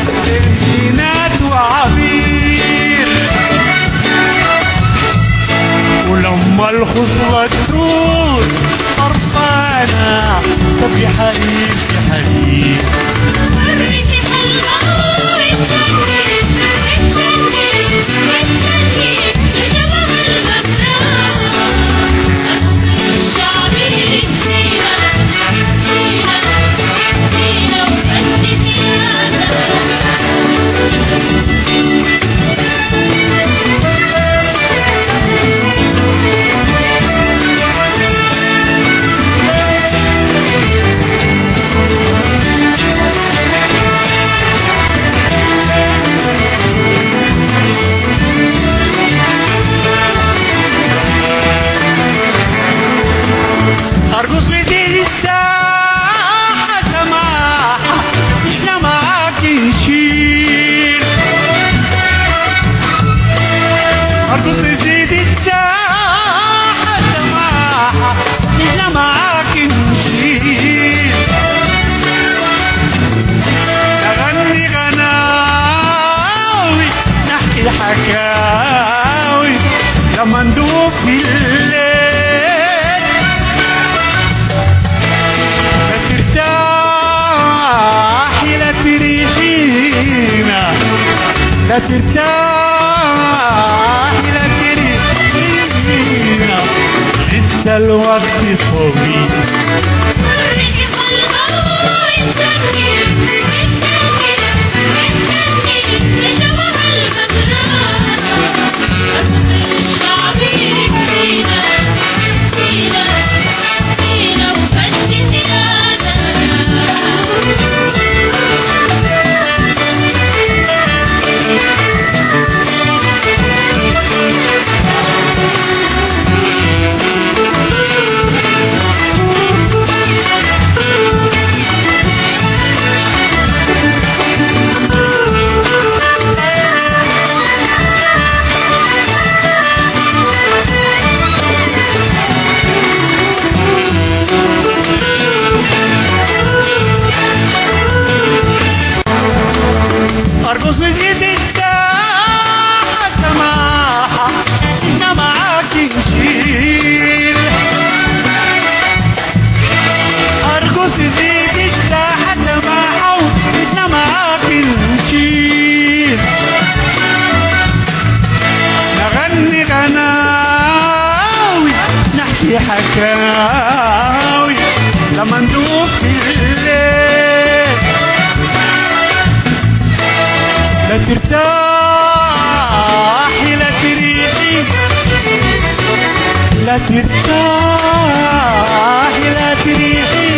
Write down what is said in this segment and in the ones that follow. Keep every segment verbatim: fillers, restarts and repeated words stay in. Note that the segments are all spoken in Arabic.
زينات وعبير، ولما الخصلة تروح خربانة طب يا حريم يا حريم وريني هالغرور اتجنن اتجنن اتجنن لشبه الغرام القصر الشعبي فينا فينا فينا وفنن يا أرقص لدي الساحة سماحة إحنا معاك نشيل، أرقص لدي الساحة سماحة إحنا معاك نشيل، نغني غناوي نحكي حكاوي لما ندوب في الليل، لا تريحينا لا ترتاحي لا تريحينا لسه الوقت طويل. وريني هالغرور اتجنن اتجنن اتجنن لشبه الغرام القصر الشعبي فينا فينا فينا وفنن يا أرقص زيد الساحة سماحة إحنا معاك نشيل، أرقص زيد الساحة سماحة إحنا معاك نشيل، نغني غناوي نحكي حكاوي لما ندوب في الليل، لا ترتاحي لا تريحي لا ترتاحي لا تريحي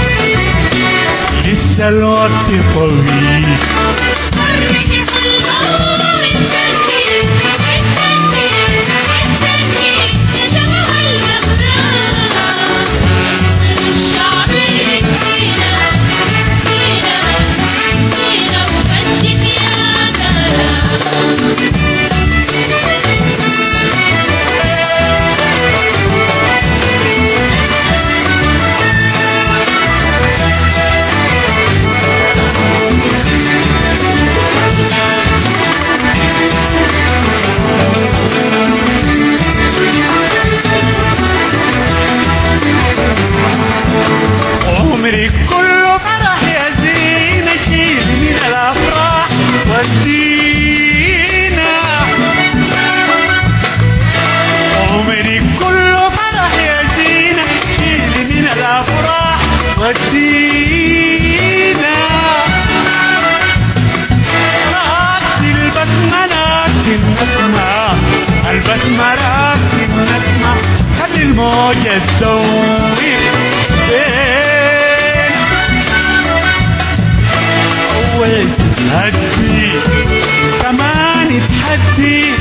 لسه الوقت طويل. وريني هالغرور اتجنن اتجنن اتجنن لشبه الغرام القصر الشعبي فينا فينا فينا وفنن يا عمري كله فرح يا زينة شيل من الأفراح والزينة، عمري كله فرح يا زينة شيل من الأفراح والزينة، راسي البسمة راسي النسمة البسمة راسي النسمة خلي الموجة تدور أول تهدي كمان تحدي